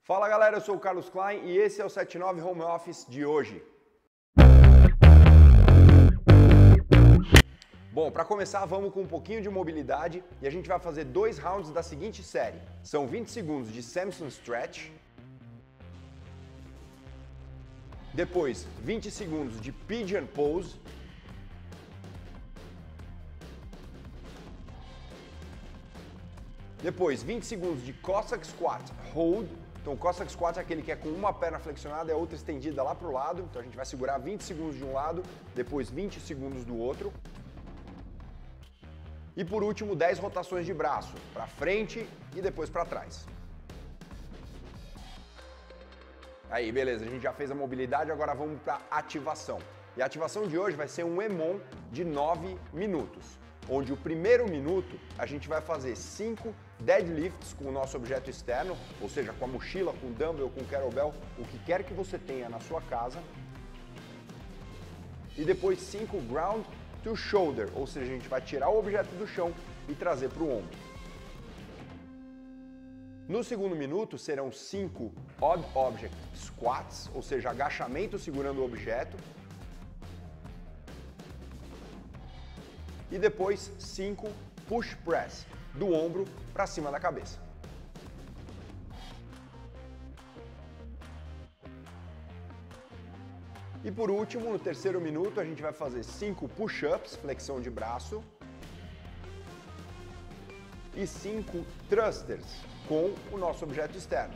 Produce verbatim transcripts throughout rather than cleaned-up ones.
Fala galera, eu sou o Carlos Klein e esse é o setenta e nove Home Office de hoje. Bom, para começar vamos com um pouquinho de mobilidade e a gente vai fazer dois rounds da seguinte série. São vinte segundos de Samson Stretch, depois vinte segundos de Pigeon Pose, depois vinte segundos de Cossack Squat Hold. Então o Cossack Squat é aquele que é com uma perna flexionada e a outra estendida lá para o lado. Então a gente vai segurar vinte segundos de um lado, depois vinte segundos do outro. E por último, dez rotações de braço, para frente e depois para trás. Aí, beleza, a gente já fez a mobilidade, agora vamos para ativação. E a ativação de hoje vai ser um EMOM de nove minutos, onde o primeiro minuto a gente vai fazer cinco deadlifts com o nosso objeto externo, ou seja, com a mochila, com dumbbell, com kettlebell, o que quer que você tenha na sua casa. E depois cinco ground to shoulder, ou seja, a gente vai tirar o objeto do chão e trazer para o ombro. No segundo minuto serão cinco odd object squats, ou seja, agachamento segurando o objeto. E depois cinco push press, do ombro para cima da cabeça. E por último, no terceiro minuto, a gente vai fazer cinco push-ups, flexão de braço, e cinco thrusters com o nosso objeto externo.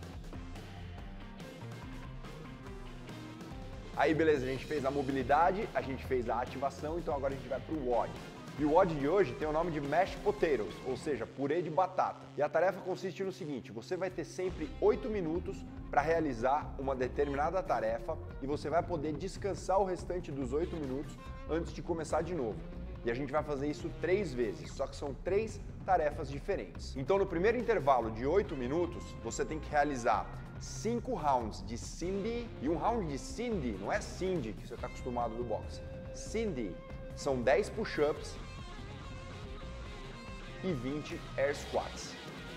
Aí beleza, a gente fez a mobilidade, a gente fez a ativação, então agora a gente vai para o W O D. E o W O D de hoje tem o nome de Mashed Potatoes, ou seja, purê de batata. E a tarefa consiste no seguinte, você vai ter sempre oito minutos para realizar uma determinada tarefa e você vai poder descansar o restante dos oito minutos antes de começar de novo. E a gente vai fazer isso três vezes, só que são três tarefas diferentes. Então no primeiro intervalo de oito minutos, você tem que realizar cinco rounds de Cindy, e um round de Cindy não é Cindy que você está acostumado do boxe. Cindy são dez push-ups e vinte air squats.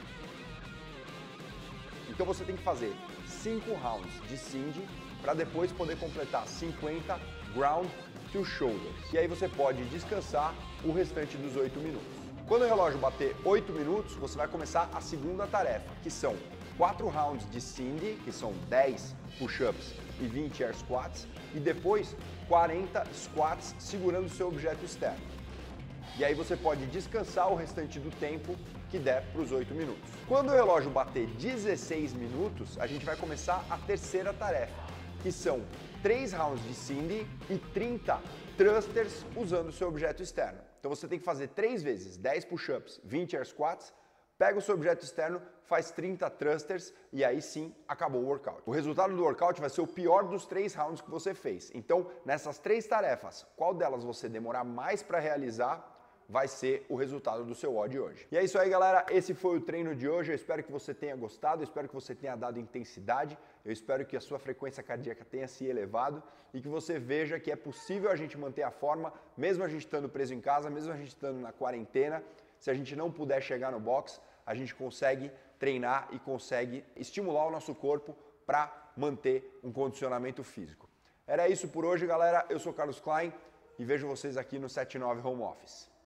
Então você tem que fazer cinco rounds de Cindy para depois poder completar cinquenta ground to shoulders. E aí você pode descansar o restante dos oito minutos. Quando o relógio bater oito minutos, você vai começar a segunda tarefa, que são quatro rounds de Cindy, que são dez push-ups e vinte air squats, e depois quarenta squats segurando o seu objeto externo. E aí você pode descansar o restante do tempo que der para os oito minutos. Quando o relógio bater dezesseis minutos, a gente vai começar a terceira tarefa, que são três rounds de Cindy e trinta thrusters usando o seu objeto externo. Então você tem que fazer três vezes, dez push-ups, vinte air squats, pega o seu objeto externo, faz trinta thrusters e aí sim acabou o workout. O resultado do workout vai ser o pior dos três rounds que você fez. Então, nessas três tarefas, qual delas você demorar mais para realizar, vai ser o resultado do seu W O D de hoje. E é isso aí, galera. Esse foi o treino de hoje. Eu espero que você tenha gostado, eu espero que você tenha dado intensidade, eu espero que a sua frequência cardíaca tenha se elevado e que você veja que é possível a gente manter a forma, mesmo a gente estando preso em casa, mesmo a gente estando na quarentena. Se a gente não puder chegar no box, a gente consegue treinar e consegue estimular o nosso corpo para manter um condicionamento físico. Era isso por hoje, galera. Eu sou Carlos Klein e vejo vocês aqui no setenta e nove Home Office.